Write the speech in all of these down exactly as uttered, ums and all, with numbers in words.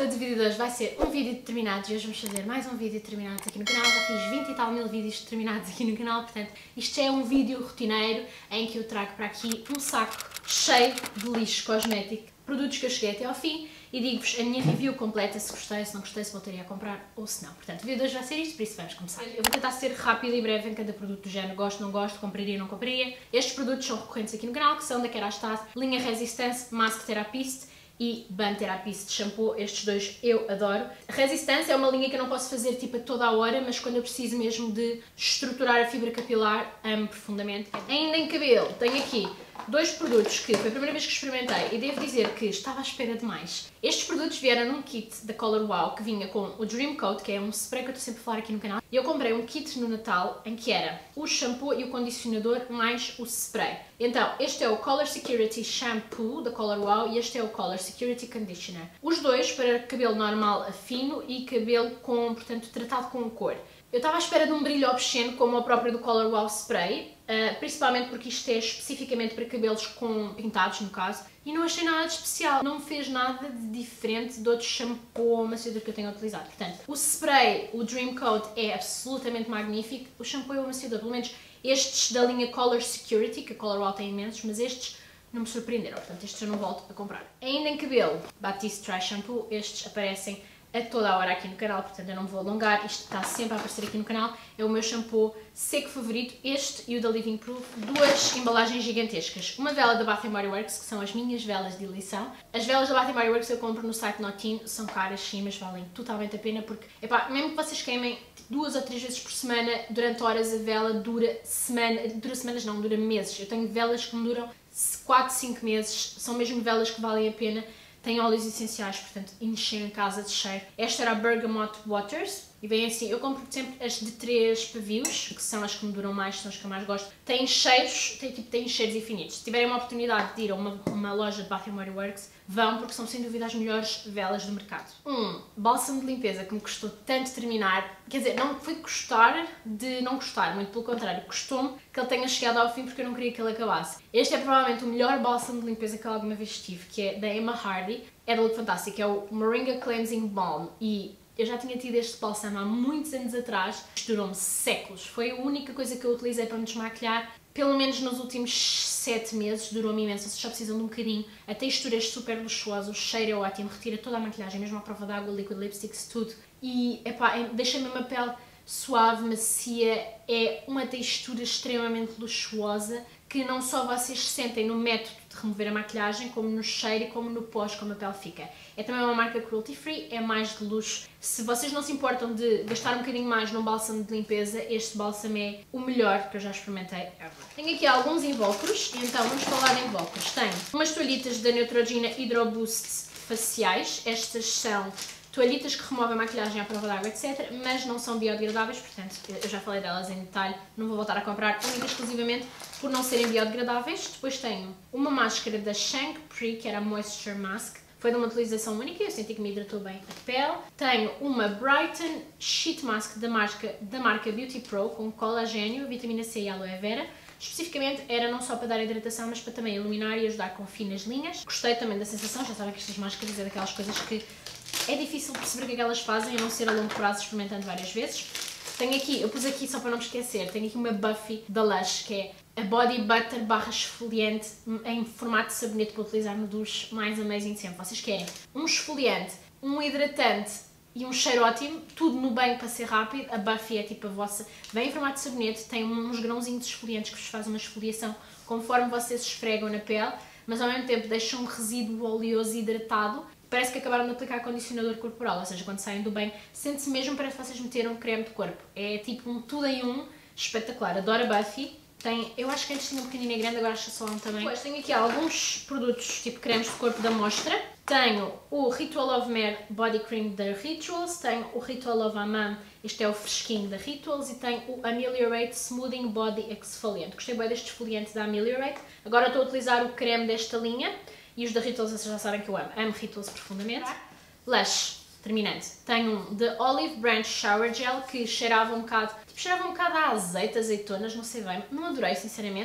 malta, de vídeo de hoje vai ser um vídeo determinado e hoje vamos fazer mais um vídeo determinado aqui no canal. Já fiz vinte e tal mil vídeos determinados aqui no canal, portanto isto é um vídeo rotineiro em que eu trago para aqui um saco cheio de lixo cosmético, produtos que eu cheguei até ao fim e digo-vos a minha review completa, se gostei, se não gostei, se voltaria a comprar ou se não. Portanto, o vídeo de hoje vai ser isto, por isso vamos começar. Eu vou tentar ser rápido e breve em cada produto do género, gosto, não gosto, compraria, não compraria. Estes produtos são recorrentes aqui no canal, que são da Kerastase, linha Resistance, Mask Therapist e Ban Therapist de shampoo. Estes dois eu adoro. A Resistance é uma linha que eu não posso fazer tipo a toda a hora, mas quando eu preciso mesmo de estruturar a fibra capilar, amo profundamente. Ainda em cabelo, tenho aqui dois produtos que foi a primeira vez que experimentei e devo dizer que estava à espera de mais. Estes produtos vieram num kit da Color Wow que vinha com o Dream Coat, que é um spray que eu estou sempre a falar aqui no canal. E eu comprei um kit no Natal em que era o shampoo e o condicionador mais o spray. Então, este é o Color Security Shampoo da Color Wow e este é o Color Security Conditioner. Os dois para cabelo normal a fino e cabelo com, portanto, tratado com cor. Eu estava à espera de um brilho obsceno como o próprio do Color Wow Spray, uh, principalmente porque isto é especificamente para cabelos com pintados, no caso, e não achei nada de especial. Não me fez nada de diferente de outro shampoo ou amaciador que eu tenho utilizado. Portanto, o spray, o Dream Coat, é absolutamente magnífico. O shampoo e o amaciador, pelo menos estes da linha Color Security, que a Color Wow tem imensos, mas estes não me surpreenderam, portanto estes eu não volto a comprar. Ainda em cabelo, Batiste Dry Shampoo, estes aparecem a toda a hora aqui no canal, portanto eu não vou alongar, isto está sempre a aparecer aqui no canal, é o meu shampoo seco favorito, este e o da Living Proof, duas embalagens gigantescas, uma vela da Bath and Body Works, que são as minhas velas de eleição. As velas da Bath and Body Works eu compro no site Notin, são caras sim, mas valem totalmente a pena, porque, epá, mesmo que vocês queimem duas ou três vezes por semana, durante horas a vela dura semana, dura semanas não, dura meses. Eu tenho velas que me duram quatro, cinco meses, são mesmo velas que valem a pena. Tem óleos essenciais, portanto, encher a casa de cheiro. Esta era a Bergamot Waters. E vem assim, eu compro sempre as de três pavios, que são as que me duram mais, são as que eu mais gosto. Tem cheiros, tem, tipo, tem cheiros infinitos. Se tiverem uma oportunidade de ir a uma, uma loja de Bath and Body Works, vão, porque são sem dúvida as melhores velas do mercado. Um bálsamo de limpeza que me custou tanto terminar, quer dizer, não foi de gostar de não gostar, muito pelo contrário, custou-me que ele tenha chegado ao fim porque eu não queria que ele acabasse. Este é provavelmente o melhor bálsamo de limpeza que eu alguma vez tive, que é da Emma Hardy, é da Look Fantastic, é o Moringa Cleansing Balm e eu já tinha tido este bálsamo há muitos anos atrás, durou-me séculos, foi a única coisa que eu utilizei para me desmaquilhar, pelo menos nos últimos sete meses, durou-me imenso, vocês só precisam de um bocadinho, a textura é super luxuosa, o cheiro é ótimo, retira toda a maquilhagem, mesmo à prova d'água, liquid lipsticks, tudo, e epá, deixa mesmo a pele suave, macia, é uma textura extremamente luxuosa, que não só vocês sentem no método de remover a maquilhagem, como no cheiro e como no pós, como a pele fica. É também uma marca cruelty free, é mais de luxo. Se vocês não se importam de gastar um bocadinho mais num bálsamo de limpeza, este bálsamo é o melhor que eu já experimentei ever. Tenho aqui alguns invólucros, e então vamos falar de invólucros. Tenho umas toalhitas da Neutrogena Hydro Boost faciais, estas são toalhitas que removem a maquilhagem à prova d'água, etcétera, mas não são biodegradáveis, portanto, eu já falei delas em detalhe, não vou voltar a comprar única e exclusivamente por não serem biodegradáveis. Depois tenho uma máscara da Shankpree, que era a Moisture Mask, foi de uma utilização única e eu senti que me hidratou bem a pele. Tenho uma Brighten Sheet Mask da marca, da marca Beauty Pro, com colagênio, vitamina C e aloe vera. Especificamente era não só para dar hidratação, mas para também iluminar e ajudar com finas linhas. Gostei também da sensação, já sabem que estas máscaras é daquelas coisas que é difícil perceber o que é que elas fazem, a não ser a longo prazo, experimentando várias vezes. Tenho aqui, eu pus aqui só para não me esquecer, tenho aqui uma Buffy da Lush, que é a Body Butter barra esfoliante em formato de sabonete para utilizar no duche, mais amazing de sempre. Vocês querem um esfoliante, um hidratante e um cheiro ótimo, tudo no banho para ser rápido. A Buffy é tipo a vossa, vem em formato de sabonete, tem uns grãozinhos esfoliantes que vos fazem uma esfoliação conforme vocês esfregam na pele, mas ao mesmo tempo deixam um resíduo oleoso hidratado. Parece que acabaram de aplicar condicionador corporal, ou seja, quando saem do banho, sente-se mesmo, parece que vocês meteram creme de corpo. É tipo um tudo em um, espetacular. Adoro a Buffy. Tem, eu acho que antes tinha um pequenino e grande, agora acho que só um também. Depois tenho aqui alguns produtos, tipo cremes de corpo da Mostra. Tenho o Ritual of Mer Body Cream da Rituals, tenho o Ritual of Amam, este é o fresquinho da Rituals, e tenho o Ameliorate Smoothing Body Exfoliant. Gostei bem deste esfoliante da Ameliorate. Agora estou a utilizar o creme desta linha. E os da Rituals, vocês já sabem que eu amo. Amo Rituals profundamente. Lush, terminante. Tenho um de Olive Branch Shower Gel que cheirava um bocado, tipo, cheirava um bocado a azeite, azeitonas, não sei bem. Não adorei, sinceramente.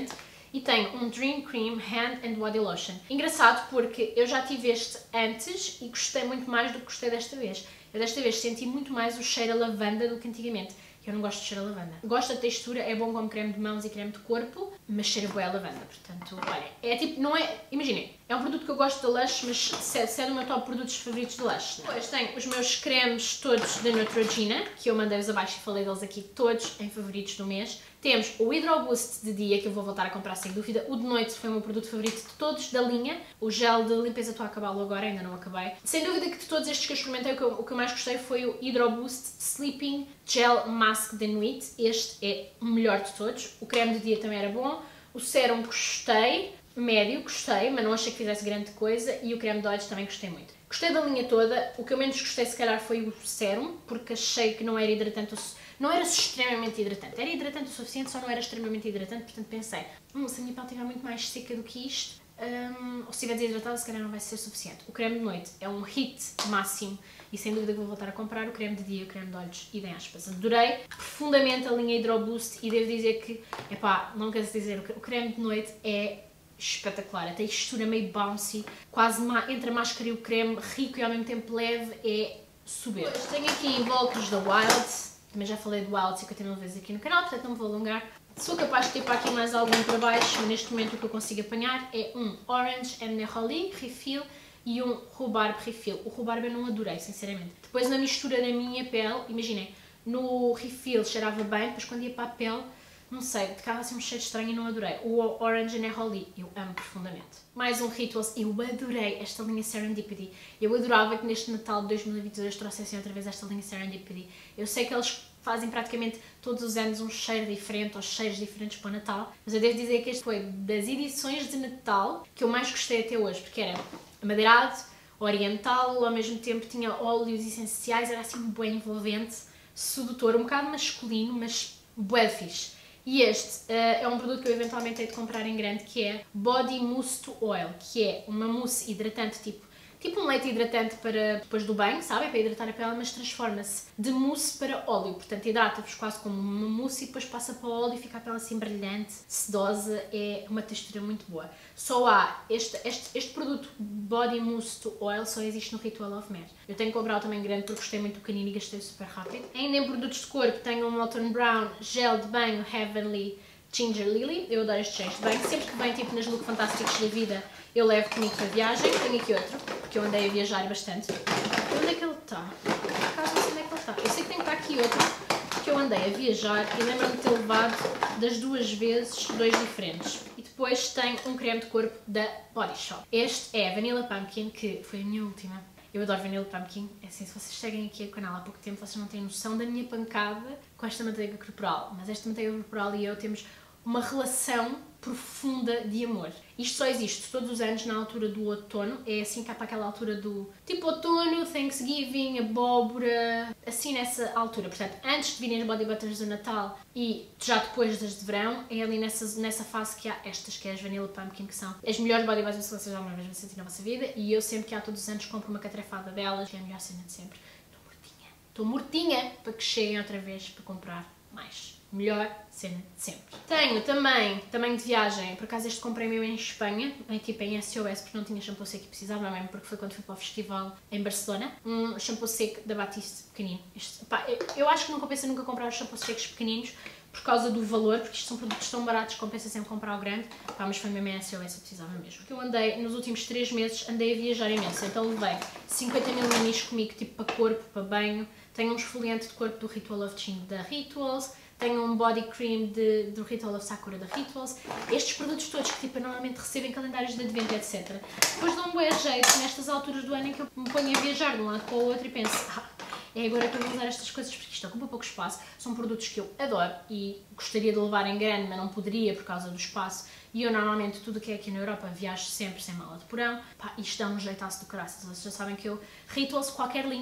e tem um Dream Cream Hand and Body Lotion. Engraçado porque eu já tive este antes e gostei muito mais do que gostei desta vez. Eu desta vez senti muito mais o cheiro a lavanda do que antigamente. Eu não gosto de cheiro a lavanda. Gosto da textura, é bom como creme de mãos e creme de corpo, mas cheira bué a lavanda. Portanto, olha, é tipo, não é... Imaginem, é um produto que eu gosto da Lush, mas se é, se é do meu top produtos favoritos da Lush. Depois tenho os meus cremes todos da Neutrogena, que eu mandei-os abaixo e falei deles aqui, todos em favoritos do mês. Temos o Hydro Boost de dia, que eu vou voltar a comprar sem dúvida. O de noite foi o meu produto favorito de todos da linha. O gel de limpeza, estou a acabá-lo agora, ainda não acabei. Sem dúvida que de todos estes que eu experimentei, o que eu, o que eu mais gostei foi o Hydro Boost Sleeping Gel Mask de Nuit. Este é o melhor de todos. O creme de dia também era bom. O sérum gostei, médio gostei, mas não achei que fizesse grande coisa. E o creme de olhos também gostei muito. Gostei da linha toda. O que eu menos gostei se calhar foi o sérum, porque achei que não era hidratante o Não era extremamente hidratante, era hidratante o suficiente, só não era extremamente hidratante, portanto pensei, hum, se a minha pele estiver muito mais seca do que isto, um, ou se estiver desidratada, se calhar não vai ser suficiente. O creme de noite é um hit máximo e sem dúvida que vou voltar a comprar. O creme de dia, o creme de olhos, idem aspas. Adorei profundamente a linha Hydro Boost e devo dizer que, epá, não quero dizer, o creme de noite é espetacular, a textura meio bouncy, quase entre a máscara e o creme, rico e ao mesmo tempo leve, é soberbo. Tenho aqui envoltos da Wild. Também já falei do Wild cinquenta mil vezes aqui no canal, portanto não me vou alongar. Sou capaz de ter para aqui mais algum para baixo, mas neste momento o que eu consigo apanhar é um Orange and Neroli Refill e um Rhubarb Refill. O Rhubarb eu não adorei, sinceramente. Depois na mistura da minha pele, imaginem, no Refill cheirava bem, depois quando ia para a pele, não sei, ficava assim um cheiro estranho e não adorei. O Orange and Neroli eu amo profundamente. Mais um Rituals, eu adorei esta linha Serendipity. Eu adorava que neste Natal de dois mil e vinte e dois trouxessem outra vez esta linha Serendipity. Eu sei que eles fazem praticamente todos os anos um cheiro diferente ou cheiros diferentes para o Natal, mas eu devo dizer que este foi das edições de Natal que eu mais gostei até hoje, porque era amadeirado, oriental, ao mesmo tempo tinha óleos essenciais, era assim bem envolvente, sedutor, um bocado masculino, mas bué fixe. E este uh, é um produto que eu eventualmente hei de comprar em grande, que é Body Mousse to Oil, que é uma mousse hidratante tipo Tipo um leite hidratante para depois do banho, sabe? Para hidratar a pele, mas transforma-se de mousse para óleo. Portanto, hidrata-vos quase como uma mousse e depois passa para o óleo e fica a pele assim brilhante, sedosa. É uma textura muito boa. Só há este, este, este produto Body Mousse to Oil só existe no Ritual of Mer. Eu tenho que comprar o também grande porque gostei muito do pequenino e gastei super rápido. Ainda em produtos de corpo tenho um Molton Brown Gel de Banho Heavenly Ginger Lily. Eu adoro este gel de banho. Sempre que vem tipo nas Look Fantásticos da vida, eu levo comigo para a viagem. Tenho aqui outro, porque eu andei a viajar bastante. Onde é que ele está? Por acaso não sei onde é que ele está. Eu sei que tem que estar aqui outro, porque eu andei a viajar e lembro-me de ter levado das duas vezes dois diferentes. E depois tenho um creme de corpo da Body Shop. Este é Vanilla Pumpkin, que foi a minha última. Eu adoro Vanilla Pumpkin. É assim, se vocês seguem aqui o canal há pouco tempo, vocês não têm noção da minha pancada com esta manteiga corporal. Mas esta manteiga corporal e eu temos uma relação profunda de amor. Isto só existe todos os anos na altura do outono, é assim cá para aquela altura do tipo outono, Thanksgiving, abóbora, assim nessa altura. Portanto, antes de virem as body butters do Natal e já depois das de verão, é ali nessa, nessa fase que há estas, que é as Vanilla Pumpkin, que são as melhores body butters que vocês alguma vez vão sentir na vossa vida, e eu sempre que há todos os anos compro uma catrefada delas, que é a melhor cena de sempre. Estou mortinha. Estou mortinha para que cheguem outra vez para comprar mais. Melhor cena de sempre. Tenho também tamanho de viagem, por acaso este comprei mesmo em Espanha, em tipo em S O S, porque não tinha shampoo seco e precisava mesmo, porque foi quando fui para o festival em Barcelona. Um shampoo seco da Batiste pequenino. Este, pá, eu, eu acho que não compensa nunca comprar os shampoos secos pequeninos por causa do valor, porque isto são produtos tão baratos que compensa sempre comprar o grande. Pá, mas foi mesmo em S O S, eu precisava mesmo. Porque eu andei, nos últimos três meses, andei a viajar imenso, então levei cinquenta mil minis comigo, tipo para corpo, para banho. Tenho um esfoliante de corpo do Ritual of Chin da Rituals. Tenho um body cream de, do Ritual of Sakura da Rituals. Estes produtos todos que tipo, eu normalmente recebo em calendários de advento, etcétera. Depois dão um bué jeito nestas alturas do ano em que eu me ponho a viajar de um lado para o outro e penso, ah, é agora que eu vou usar estas coisas porque isto ocupa pouco espaço. São produtos que eu adoro e gostaria de levar em grande, mas não poderia por causa do espaço. E eu normalmente, tudo que é aqui na Europa, viajo sempre sem mala de porão. Pá, isto dá um jeitaço do caraças. Vocês já sabem que eu Rituals, qualquer linha,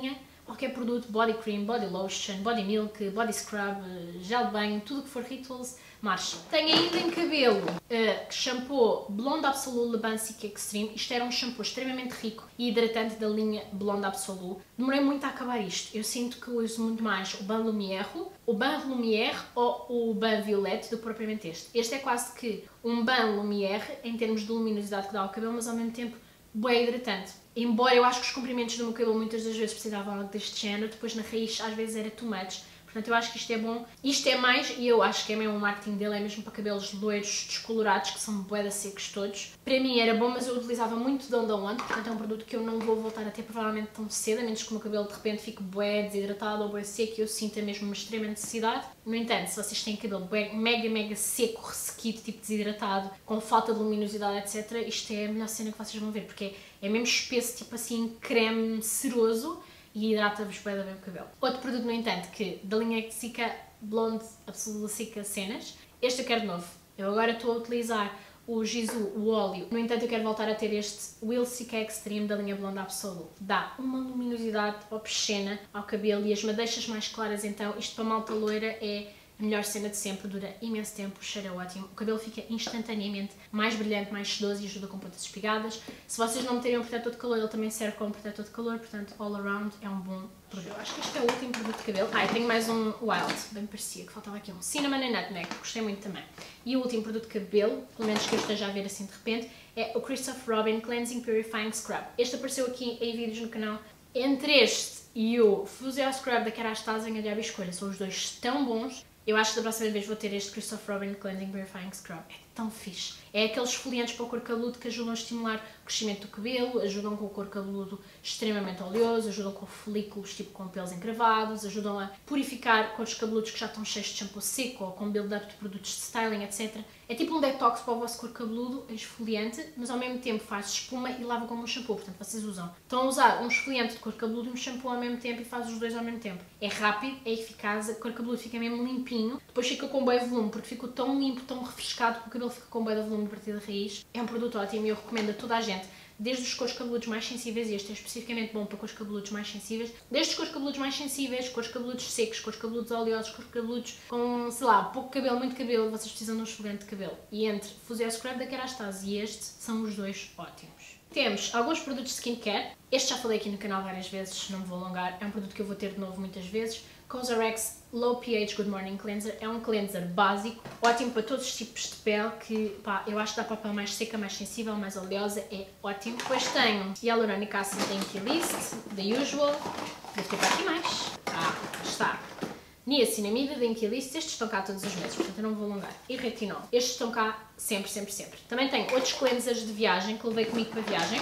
qualquer produto, body cream, body lotion, body milk, body scrub, gel de banho, tudo que for Rituals, marcha. Tenho ainda em cabelo uh, shampoo Blonde Absolute Le Basic Extreme. Isto era um shampoo extremamente rico e hidratante da linha Blonde Absolute. Demorei muito a acabar isto. Eu sinto que uso muito mais o Bain Lumière, o Bain Lumière ou o Bain Violette do que propriamente este. Este é quase que um Bain Lumière em termos de luminosidade que dá ao cabelo, mas ao mesmo tempo bem hidratante. Embora eu acho que os comprimentos do meu cabelo muitas das vezes precisavam algo deste género, depois na raiz às vezes era too much. Portanto, eu acho que isto é bom. Isto é mais, e eu acho que é mesmo o marketing dele, é mesmo para cabelos loiros, descolorados, que são bué da secos todos. Para mim era bom, mas eu utilizava muito de onde a onde, portanto é um produto que eu não vou voltar a ter provavelmente tão cedo, a menos que o meu cabelo de repente fique bué desidratado ou bué seco e eu sinta mesmo uma extrema necessidade. No entanto, se vocês têm cabelo bué, mega, mega seco, ressequido, tipo desidratado, com falta de luminosidade, etcétera, isto é a melhor cena que vocês vão ver, porque é mesmo espesso, tipo assim, creme ceroso, e hidrata-vos bem bem o cabelo. Outro produto, no entanto, que da linha Cica Blonde Absolute Cica Cenas, este eu quero de novo. Eu agora estou a utilizar o Gisou, o óleo. No entanto, eu quero voltar a ter este Will Cica Extreme da linha Blonde Absolute. Dá uma luminosidade obscena ao cabelo e as madeixas mais claras, então, isto para malta loira é a melhor cena de sempre, dura imenso tempo, cheira ótimo, o cabelo fica instantaneamente mais brilhante, mais sedoso e ajuda com pontas espigadas. Se vocês não meterem um protetor de calor, ele também serve como protetor de calor, portanto, all around é um bom produto. Eu acho que este é o último produto de cabelo. Ah, e tenho mais um Wild, bem me parecia que faltava aqui um Cinnamon and Nutmeg, gostei muito também. E o último produto de cabelo, pelo menos que eu esteja a ver assim de repente, é o Christoph Robin Cleansing Purifying Scrub. Este apareceu aqui em vídeos no canal. Entre este e o Fusel Scrub da Kerastase, a diabo escolha, são os dois tão bons. Eu acho que da próxima vez vou ter este Christoph Robin Cleansing Purifying Scrub. É tão fixe. É aqueles esfoliantes para o couro cabeludo que ajudam a estimular o crescimento do cabelo, ajudam com o couro cabeludo extremamente oleoso, ajudam com folículos tipo com pelos encravados, ajudam a purificar coros cabeludos que já estão cheios de shampoo seco ou com build-up de produtos de styling, etcétera. É tipo um detox para o vosso couro cabeludo, é esfoliante, mas ao mesmo tempo faz espuma e lava como um shampoo. Portanto, vocês usam. Estão a usar um esfoliante de couro cabeludo e um shampoo ao mesmo tempo e faz os dois ao mesmo tempo. É rápido, é eficaz, o couro cabeludo fica mesmo limpinho, depois fica com bué volume, porque ficou tão limpo, tão refrescado que o cabelo fica com bué de volume a partir da raiz. É um produto ótimo e eu recomendo a toda a gente, desde os coros cabeludos mais sensíveis, e este é especificamente bom para coros cabeludos mais sensíveis, desde os coros cabeludos mais sensíveis, coros cabeludos secos, coros cabeludos oleosos, coros cabeludos com, sei lá, pouco cabelo, muito cabelo, vocês precisam de um esfoliante de cabelo. E entre Fusel Scrub da Kerastase e este, são os dois ótimos. Temos alguns produtos de skincare. Este já falei aqui no canal várias vezes, não me vou alongar, é um produto que eu vou ter de novo muitas vezes. Cosrx Low pH Good Morning Cleanser é um cleanser básico, ótimo para todos os tipos de pele, que pá, eu acho que dá para a pele mais seca, mais sensível, mais oleosa, é ótimo. Depois tenho Hyaluronic Acid Thank You List, The Usual, deve ter para aqui mais. Ah, está. Niacinamida, Thank You List, estes estão cá todos os meses, portanto eu não vou alongar. E retinol, estes estão cá sempre, sempre, sempre. Também tenho outros cleansers de viagem que levei comigo para viagem.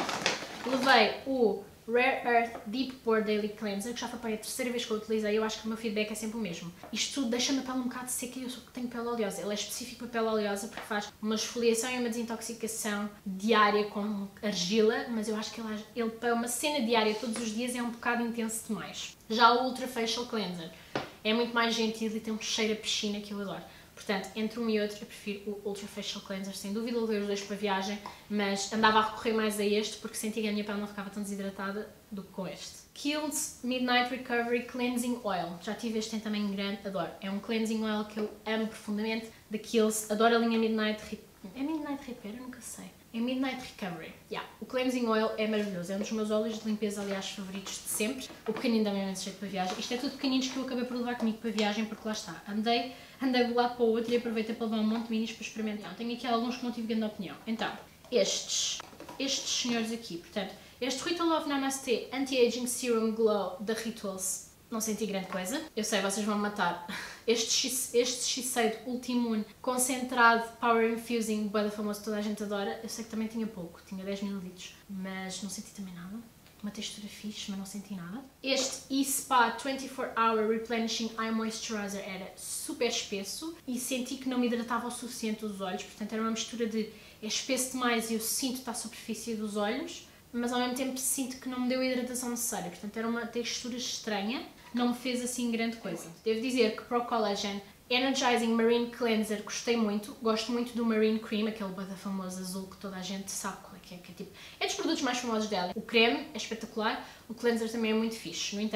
Levei o Rare Earth Deep Pore Daily Cleanser, que já foi para a terceira vez que eu utilizei, eu acho que o meu feedback é sempre o mesmo. Isto tudo deixa-me a pele um bocado seca e eu só tenho pele oleosa. Ele é específico para pele oleosa porque faz uma esfoliação e uma desintoxicação diária com argila, mas eu acho que ele, ele para uma cena diária todos os dias é um bocado intenso demais. Já o Ultra Facial Cleanser é muito mais gentil e tem um cheiro a piscina que eu adoro. Portanto, entre um e outro, eu prefiro o Ultra Facial Cleanser, sem dúvida, levei os dois para a viagem, mas andava a recorrer mais a este porque sentia que a minha pele não ficava tão desidratada do que com este. Kiehl's Midnight Recovery Cleansing Oil. Já tive este, tem também grande, adoro. É um cleansing oil que eu amo profundamente, da Kiehl's, adoro a linha Midnight Recovery. É Midnight Repair? Eu nunca sei. É Midnight Recovery. Yeah. O Cleansing Oil é maravilhoso. É um dos meus óleos de limpeza, aliás, favoritos de sempre. O pequenino também é muito jeito para viagem. Isto é tudo pequeninos que eu acabei por levar comigo para viagem, porque lá está. Andei, andei de um lado para o outro e aproveitei para levar um monte de minis para experimentar. Tenho aqui alguns que não tive grande opinião. Então, estes. Estes senhores aqui. Portanto, este Ritual of Namaste Anti-Aging Serum Glow da Rituals. Não senti grande coisa. Eu sei, vocês vão me matar. Este, este Shiseido Ultimune concentrado Power Infusing, bué da famoso, toda a gente adora. Eu sei que também tinha pouco, tinha dez mililitros, mas não senti também nada. Uma textura fixe, mas não senti nada. Este eSpa vinte e quatro hour Replenishing Eye Moisturizer era super espesso e senti que não me hidratava o suficiente os olhos, portanto era uma mistura de é espesso demais e eu sinto-te à superfície dos olhos, mas ao mesmo tempo sinto que não me deu a hidratação necessária, portanto era uma textura estranha, não me fez assim grande coisa. Devo dizer que para o Collagen Energizing Marine Cleanser gostei muito, gosto muito do Marine Cream, aquele bada famoso azul que toda a gente sabe qual é que é, que é tipo, é dos produtos mais famosos dela. O creme é espetacular, o cleanser também é muito fixe, no entanto,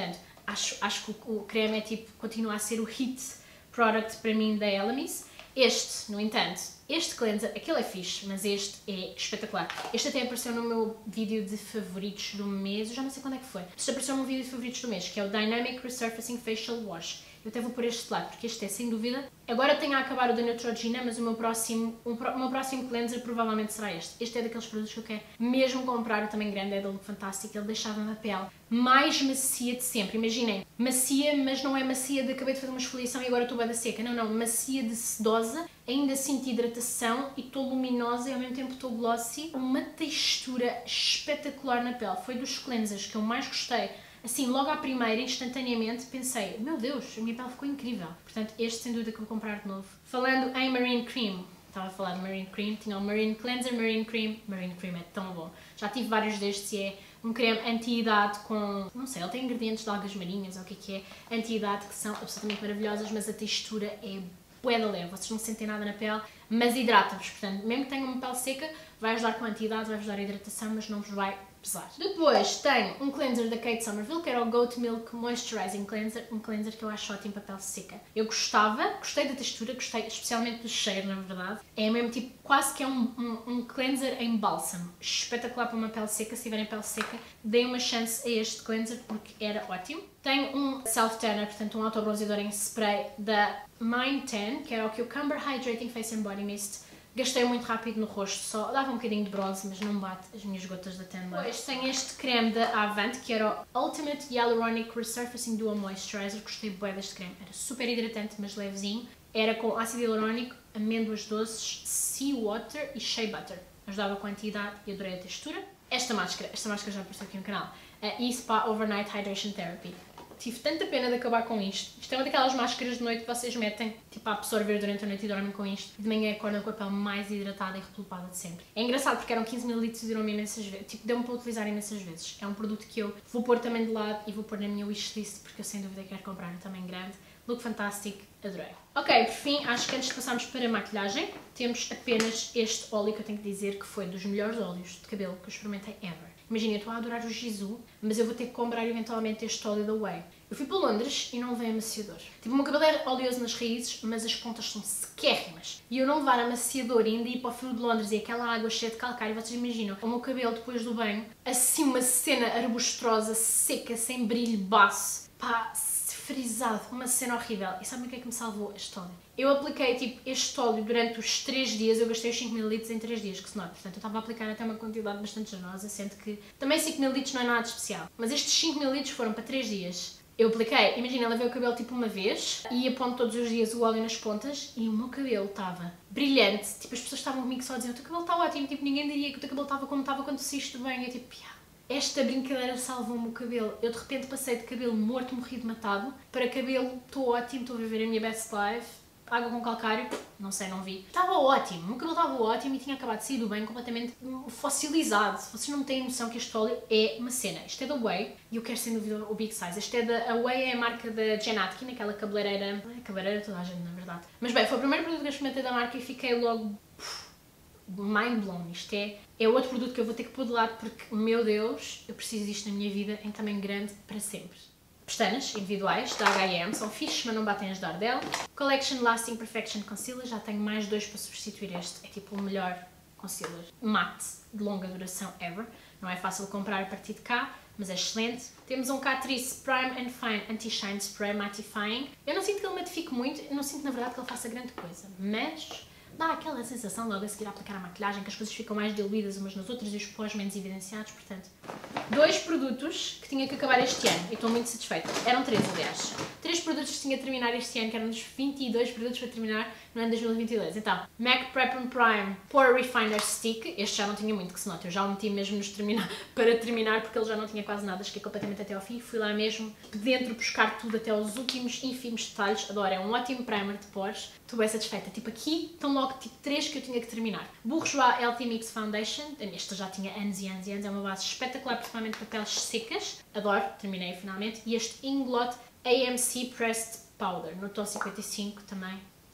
acho, acho que o, o creme é tipo, continua a ser o hit product para mim da Elemis. Este, no entanto, este cleanser, aquele é fixe, mas este é espetacular. Este até apareceu no meu vídeo de favoritos do mês, eu já não sei quando é que foi. Este apareceu no meu vídeo de favoritos do mês, que é o Dynamic Resurfacing Facial Wash. Eu até vou pôr este lado, porque este é, sem dúvida. Agora tenho a acabar o da Neutrogena, mas o meu próximo, um, o meu próximo cleanser provavelmente será este. Este é daqueles produtos que eu quero mesmo comprar, o tamanho grande, é da Look Fantastic. Ele deixava-me a pele mais macia de sempre. Imaginem, macia, mas não é macia de acabei de fazer uma esfoliação e agora estou bem da seca. Não, não, macia de sedosa, ainda sinto hidratação e estou luminosa e ao mesmo tempo estou glossy. Uma textura espetacular na pele. Foi dos cleansers que eu mais gostei. Assim, logo à primeira, instantaneamente, pensei, meu Deus, a minha pele ficou incrível. Portanto, este sem dúvida que vou comprar de novo. Falando em Marine Cream, estava a falar de Marine Cream, tinha o Marine Cleanser, Marine Cream. Marine Cream é tão bom. Já tive vários destes e é um creme anti-idade com, não sei, ele tem ingredientes de algas marinhas ou o que é que é, anti-idade, que são absolutamente maravilhosas, mas a textura é bué da leve. Vocês não sentem nada na pele, mas hidrata-vos. Portanto, mesmo que tenham uma pele seca, vai ajudar com anti-idade, vai-vos dar hidratação, mas não vos vai pesar. Depois tenho um cleanser da Kate Somerville, que era o Goat Milk Moisturizing Cleanser, um cleanser que eu acho ótimo para pele seca. Eu gostava, gostei da textura, gostei especialmente do cheiro, na verdade. É mesmo tipo, quase que é um, um, um cleanser em bálsamo. Espetacular para uma pele seca, se tiverem pele seca, deem uma chance a este cleanser porque era ótimo. Tenho um Self Tanner, portanto um autobronzeador em spray da Mind Tan, que era o Cucumber Hydrating Face and Body Mist. Gastei muito rápido no rosto, só dava um bocadinho de bronze, mas não bate as minhas gotas da Tan Line. Depois tenho este creme da Avent, que era o Ultimate Hyaluronic Resurfacing Dual Moisturizer. Gostei bem deste creme, era super hidratante, mas levezinho. Era com ácido hialurónico, amêndoas doces, sea water e shea butter. Ajudava com a anti-idade e adorei a textura. Esta máscara, esta máscara já apareceu aqui no canal, a eSpa Overnight Hydration Therapy. Tive tanta pena de acabar com isto. Isto é uma daquelas máscaras de noite que vocês metem tipo a absorver durante a noite e dormem com isto. E de manhã acordam com a pele mais hidratada e replupada de sempre. É engraçado porque eram quinze mililitros e durou-me imensas vezes. Tipo, deu-me para utilizar imensas vezes. É um produto que eu vou pôr também de lado e vou pôr na minha wishlist porque eu sem dúvida quero comprar um tamanho grande. Look Fantastic, adorei. Ok, por fim, acho que antes de passarmos para a maquilhagem, temos apenas este óleo que eu tenho que dizer que foi dos melhores óleos de cabelo que eu experimentei ever. Imagina, eu estou a adorar o Gisou, mas eu vou ter que comprar eventualmente este óleo da Way. Eu fui para Londres e não levei amaciador. Tipo, o meu cabelo é oleoso nas raízes, mas as pontas são sequérrimas. E eu não levar amaciador e ainda ir para o frio de Londres e aquela água cheia de calcário, vocês imaginam, o meu cabelo depois do banho, assim uma cena arbustrosa, seca, sem brilho, baço, pá, frisado, uma cena horrível. E sabem o que é que me salvou este óleo? Eu apliquei tipo este óleo durante os três dias, eu gastei os cinco mililitros em três dias, que se nota. Portanto, eu estava a aplicar até uma quantidade bastante generosa, sendo que também cinco mililitros não é nada especial. Mas estes cinco mililitros foram para três dias. Eu apliquei, imagina, lavei o cabelo tipo uma vez, ia pondo todos os dias o óleo nas pontas e o meu cabelo estava brilhante. Tipo, as pessoas estavam comigo só a dizer, o teu cabelo está ótimo, tipo, ninguém diria que o teu cabelo estava como estava quando saíste bem. Eu tipo, yeah. Esta brincadeira salvou-me o cabelo. Eu de repente passei de cabelo morto, morrido, matado, para cabelo, estou ótimo, estou a viver a minha best life. Água com calcário, não sei, não vi. Estava ótimo, o meu cabelo estava ótimo e tinha acabado de sair do banho completamente fossilizado. Vocês não têm noção que este óleo é uma cena. Este é da Way e eu quero sem dúvida o Big Size. Este é da a Way, é a marca da Jen Atkin, aquela cabeleireira. Não é cabeleireira toda a gente, na verdade. Mas bem, foi o primeiro produto que eu experimentei da marca e fiquei logo puf, mind blown. Isto é, é outro produto que eu vou ter que pôr de lado porque, meu Deus, eu preciso disto na minha vida em tamanho grande para sempre. Pestanas individuais da H e M, são fixes, mas não batem as da Ardell. Collection Lasting Perfection Concealer, já tenho mais dois para substituir este. É tipo o melhor concealer matte de longa duração ever. Não é fácil de comprar a partir de cá, mas é excelente. Temos um Catrice Prime and Fine Anti-Shine Spray Mattifying. Eu não sinto que ele matifique muito, eu não sinto na verdade que ele faça grande coisa, mas dá aquela sensação logo a seguir a aplicar a maquilhagem que as coisas ficam mais diluídas umas nas outras e os pós menos evidenciados, portanto. Dois produtos que tinha que acabar este ano e estou muito satisfeita. Eram três, aliás. Três produtos que tinha que terminar este ano, que eram dos vinte e dois produtos para terminar no ano de dois mil e vinte e dois. Então, MAC Prep and Prime Pore Refiner Stick. Este já não tinha muito, que se nota. Eu já o meti mesmo nos terminar, para terminar, porque ele já não tinha quase nada. Cheguei completamente até ao fim. Fui lá mesmo, dentro, buscar tudo até aos últimos ínfimos detalhes. Adoro, é um ótimo primer de pores. Estou bem satisfeita. Tipo, aqui estão logo tipo três que eu tinha que terminar. Bourjois Healthy Mix Foundation. Esta já tinha anos e anos e anos. É uma base espetacular, principalmente para peles secas. Adoro, terminei finalmente. E este Inglot A M C Pressed Powder, no tom cinquenta e cinco também.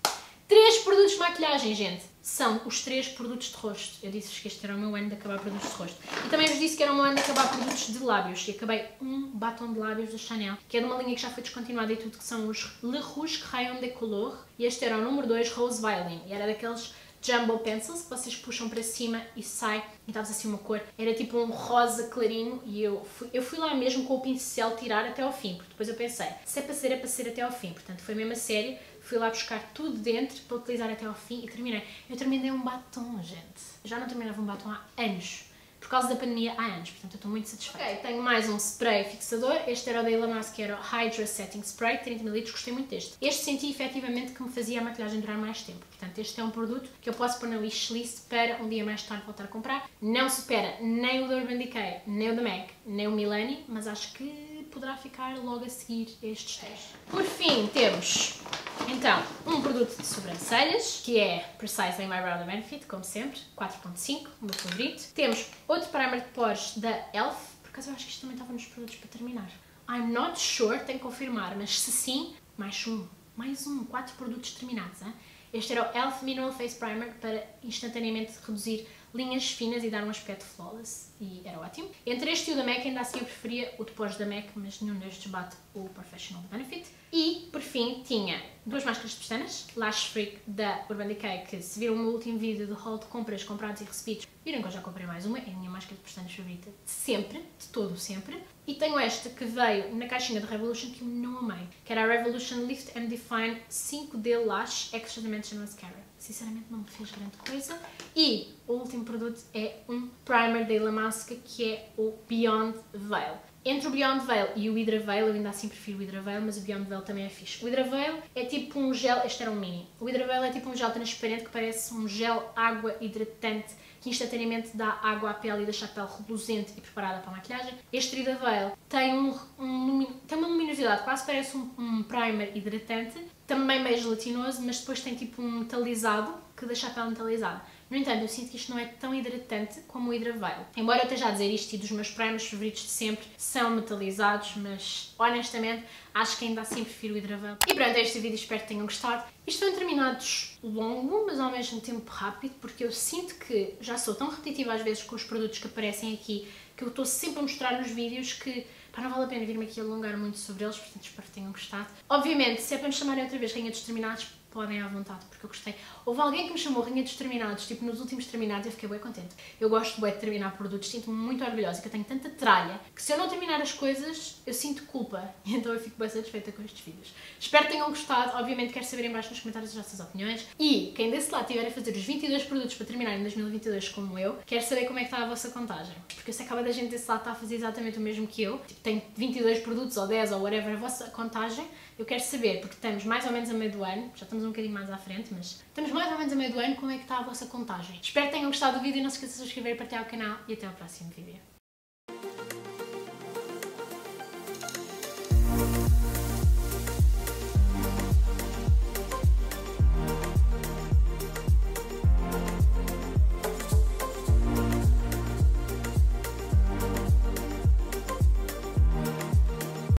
Três produtos de maquilhagem, gente. São os três produtos de rosto. Eu disse-vos que este era o meu ano de acabar produtos de rosto. E também vos disse que era o meu ano de acabar produtos de lábios. E acabei um batom de lábios da Chanel, que é de uma linha que já foi descontinuada e tudo, que são os Le Rouge Crayon de Couleur. E este era o número dois, Rose Violin. E era daqueles Jumbo Pencils que vocês puxam para cima e sai, e dava assim uma cor. Era tipo um rosa clarinho e eu fui, eu fui lá mesmo com o pincel tirar até ao fim, porque depois eu pensei, se é para ser, é para ser até ao fim. Portanto, foi mesmo a sério. Fui lá buscar tudo dentro para utilizar até ao fim e terminei. Eu terminei um batom, gente. Eu já não terminava um batom há anos. Por causa da pandemia há anos, portanto eu estou muito satisfeita. Ok, tenho mais um spray fixador. Este era o da Illamasqua, que era o Hydra Setting Spray, trinta mililitros, gostei muito deste. Este senti efetivamente que me fazia a maquilhagem durar mais tempo. Portanto, este é um produto que eu posso pôr na wishlist para um dia mais tarde voltar a comprar. Não supera nem o da Urban Decay, nem o da MAC, nem o Milani, mas acho que poderá ficar logo a seguir estes três. Por fim, temos então um produto de sobrancelhas, que é Precisely My Brow Benefit, como sempre, quatro ponto cinco, o meu favorito. Temos outro primer de poros da E L F, por acaso eu acho que isto também estava nos produtos para terminar. I'm not sure, tenho que confirmar, mas se sim, mais um, mais um, quatro produtos terminados. Hein? Este era o E L F Mineral Face Primer para instantaneamente reduzir linhas finas e dar um aspecto flawless, e era ótimo. Entre este e o da MAC, ainda assim eu preferia o de pós da MAC, mas nenhum destes bate o Professional Benefit. E, por fim, tinha duas máscaras de pestanas, Lash Freak da Urban Decay, que se viram o meu último vídeo de haul de compras, comprados e recebidos, viram que eu já comprei mais uma, é a minha máscara de pestanas favorita de sempre, de todo sempre. E tenho esta que veio na caixinha de Revolution que eu não amei, que era a Revolution Lift and Define cinco D Lash Extra Dimension Mascara. Sinceramente não me fez grande coisa. E o último produto é um primer da Illamasqua, que é o Beyond Veil. Entre o Beyond Veil e o Hydra Veil, eu ainda assim prefiro o Hydra Veil, mas o Beyond Veil também é fixe. O Hydra Veil é tipo um gel, este era um mini, o Hydra Veil é tipo um gel transparente que parece um gel água hidratante que instantaneamente dá água à pele e deixa a pele reluzente e preparada para a maquilhagem. Este Hydra Veil tem, um, um, tem uma luminosidade, quase parece um, um primer hidratante, também meio gelatinoso, mas depois tem tipo um metalizado que deixa a pele metalizada. No entanto, eu sinto que isto não é tão hidratante como o Hydra Veil. Embora eu esteja a dizer isto e dos meus primers favoritos de sempre são metalizados, mas honestamente acho que ainda assim prefiro o Hydra Veil. E pronto, é este vídeo, espero que tenham gostado. Isto foi um terminado longo, mas ao mesmo tempo rápido, porque eu sinto que já sou tão repetitiva às vezes com os produtos que aparecem aqui, que eu estou sempre a mostrar nos vídeos que pá, não vale a pena vir-me aqui alongar muito sobre eles, portanto espero que tenham gostado. Obviamente, se é para me chamarem outra vez Rainha dos Terminados, podem à vontade, porque eu gostei. Houve alguém que me chamou Rainha dos Terminados, tipo nos últimos terminados, e eu fiquei bem contente. Eu gosto bem de terminar produtos, sinto-me muito orgulhosa, que eu tenho tanta tralha, que se eu não terminar as coisas, eu sinto culpa. E então eu fico bem satisfeita com estes vídeos. Espero que tenham gostado, obviamente quero saber em baixo nos comentários as vossas opiniões. E quem desse lado tiver a fazer os vinte e dois produtos para terminar em dois mil e vinte e dois como eu, quero saber como é que está a vossa contagem. Porque eu sei que a da gente desse lado está a fazer exatamente o mesmo que eu. Tipo, tem vinte e dois produtos, ou dez, ou whatever, a vossa contagem. Eu quero saber, porque estamos mais ou menos a meio do ano, já estamos um bocadinho mais à frente, mas estamos mais ou menos a meio do ano, como é que está a vossa contagem. Espero que tenham gostado do vídeo, não se esqueçam de se inscrever, partilhar o canal e até ao próximo vídeo.